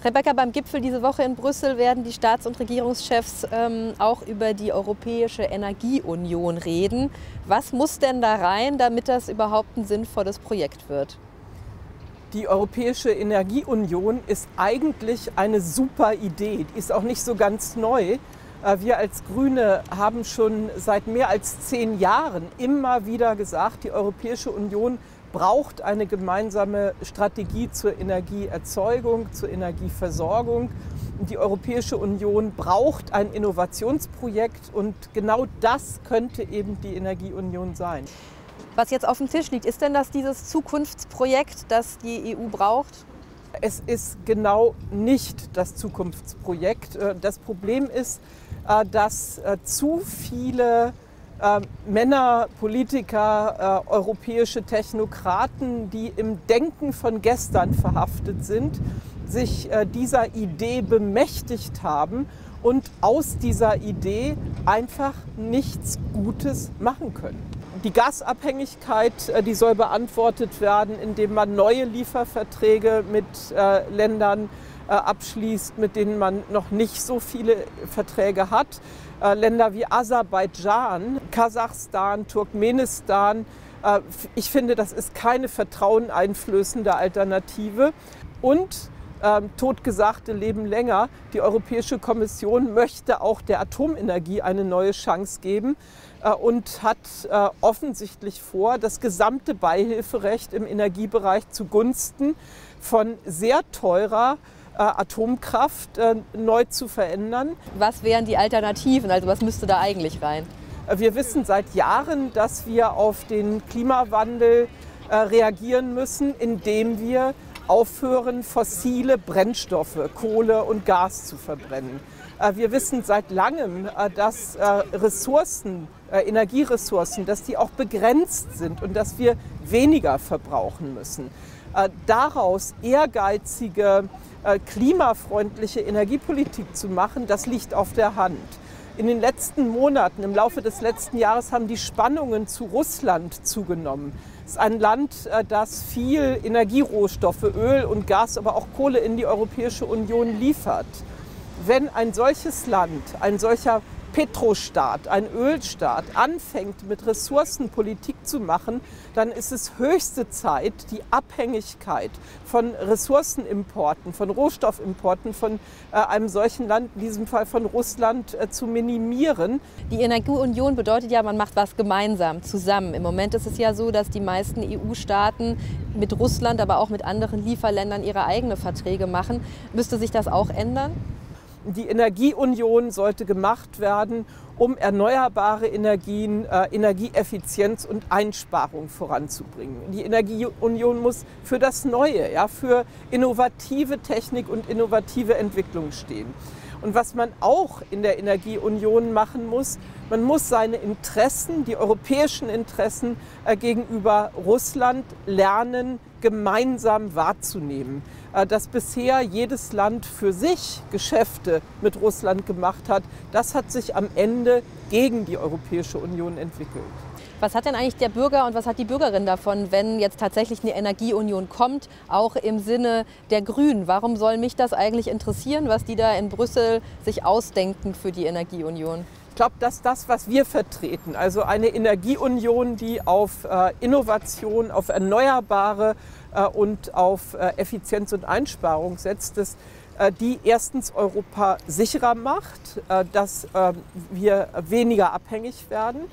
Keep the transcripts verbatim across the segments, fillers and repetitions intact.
Rebecca, beim Gipfel diese Woche in Brüssel werden die Staats- und Regierungschefs ähm, auch über die Europäische Energieunion reden. Was muss denn da rein, damit das überhaupt ein sinnvolles Projekt wird? Die Europäische Energieunion ist eigentlich eine super Idee. Die ist auch nicht so ganz neu. Wir als Grüne haben schon seit mehr als zehn Jahren immer wieder gesagt, die Europäische Union braucht eine gemeinsame Strategie zur Energieerzeugung, zur Energieversorgung. Die Europäische Union braucht ein Innovationsprojekt und genau das könnte eben die Energieunion sein. Was jetzt auf dem Tisch liegt, ist denn das dieses Zukunftsprojekt, das die E U braucht? Es ist genau nicht das Zukunftsprojekt. Das Problem ist, dass zu viele Männer, Politiker, europäische Technokraten, die im Denken von gestern verhaftet sind, sich dieser Idee bemächtigt haben und aus dieser Idee einfach nichts Gutes machen können. Die Gasabhängigkeit, die soll beantwortet werden, indem man neue Lieferverträge mit äh, Ländern äh, abschließt, mit denen man noch nicht so viele Verträge hat. Äh, Länder wie Aserbaidschan, Kasachstan, Turkmenistan. Äh, ich finde, das ist keine vertraueneinflößende Alternative. Und Ähm, totgesagte leben länger. Die Europäische Kommission möchte auch der Atomenergie eine neue Chance geben äh, und hat äh, offensichtlich vor, das gesamte Beihilferecht im Energiebereich zugunsten von sehr teurer äh, Atomkraft äh, neu zu verändern. Was wären die Alternativen? Also was müsste da eigentlich rein? Wir wissen seit Jahren, dass wir auf den Klimawandel äh, reagieren müssen, indem wir aufhören, fossile Brennstoffe, Kohle und Gas zu verbrennen. Wir wissen seit langem, dass Ressourcen, Energieressourcen, dass die auch begrenzt sind und dass wir weniger verbrauchen müssen. Daraus ehrgeizige, klimafreundliche Energiepolitik zu machen, das liegt auf der Hand. In den letzten Monaten, im Laufe des letzten Jahres, haben die Spannungen zu Russland zugenommen. Es ist ein Land, das viel Energierohstoffe, Öl und Gas, aber auch Kohle in die Europäische Union liefert. Wenn ein solches Land, ein solcher Petrostaat, ein Ölstaat anfängt, mit Ressourcenpolitik zu machen, dann ist es höchste Zeit, die Abhängigkeit von Ressourcenimporten, von Rohstoffimporten von äh, einem solchen Land, in diesem Fall von Russland, äh, zu minimieren. Die Energieunion bedeutet ja, man macht was gemeinsam, zusammen. Im Moment ist es ja so, dass die meisten E U-Staaten mit Russland, aber auch mit anderen Lieferländern ihre eigenen Verträge machen. Müsste sich das auch ändern? Die Energieunion sollte gemacht werden, um erneuerbare Energien, äh, Energieeffizienz und Einsparung voranzubringen. Die Energieunion muss für das Neue, ja, für innovative Technik und innovative Entwicklung stehen. Und was man auch in der Energieunion machen muss, man muss seine Interessen, die europäischen Interessen äh, gegenüber Russland lernen, gemeinsam wahrzunehmen. Äh, dass bisher jedes Land für sich Geschäfte mit Russland gemacht hat, das hat sich am Ende gegen die Europäische Union entwickelt. Was hat denn eigentlich der Bürger und was hat die Bürgerin davon, wenn jetzt tatsächlich eine Energieunion kommt, auch im Sinne der Grünen? Warum soll mich das eigentlich interessieren, was die da in Brüssel sich ausdenken für die Energieunion? Ich glaube, dass das, was wir vertreten, also eine Energieunion, die auf äh, Innovation, auf Erneuerbare äh, und auf äh, Effizienz und Einsparung setzt, dass äh, die erstens Europa sicherer macht, äh, dass äh, wir weniger abhängig werden,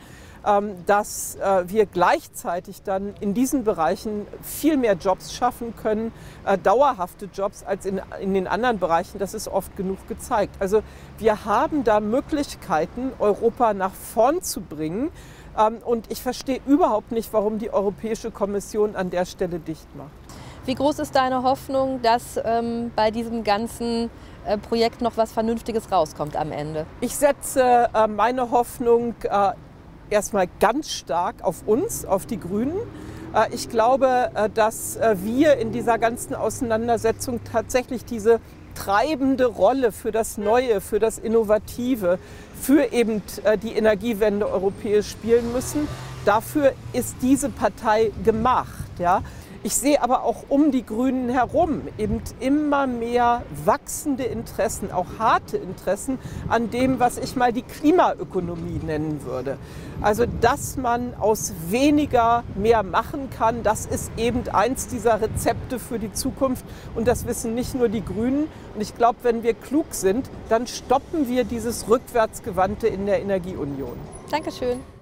dass wir gleichzeitig dann in diesen Bereichen viel mehr Jobs schaffen können, dauerhafte Jobs als in, in den anderen Bereichen. Das ist oft genug gezeigt. Also wir haben da Möglichkeiten, Europa nach vorn zu bringen. Und ich verstehe überhaupt nicht, warum die Europäische Kommission an der Stelle dicht macht. Wie groß ist deine Hoffnung, dass ähm, bei diesem ganzen äh, Projekt noch was Vernünftiges rauskommt am Ende? Ich setze äh, meine Hoffnung äh, erstmal ganz stark auf uns, auf die Grünen. Ich glaube, dass wir in dieser ganzen Auseinandersetzung tatsächlich diese treibende Rolle für das Neue, für das Innovative, für eben die Energiewende europäisch spielen müssen. Dafür ist diese Partei gemacht. Ja. Ich sehe aber auch um die Grünen herum eben immer mehr wachsende Interessen, auch harte Interessen an dem, was ich mal die Klimaökonomie nennen würde. Also, dass man aus weniger mehr machen kann, das ist eben eins dieser Rezepte für die Zukunft. Und das wissen nicht nur die Grünen. Und ich glaube, wenn wir klug sind, dann stoppen wir dieses Rückwärtsgewandte in der Energieunion. Dankeschön.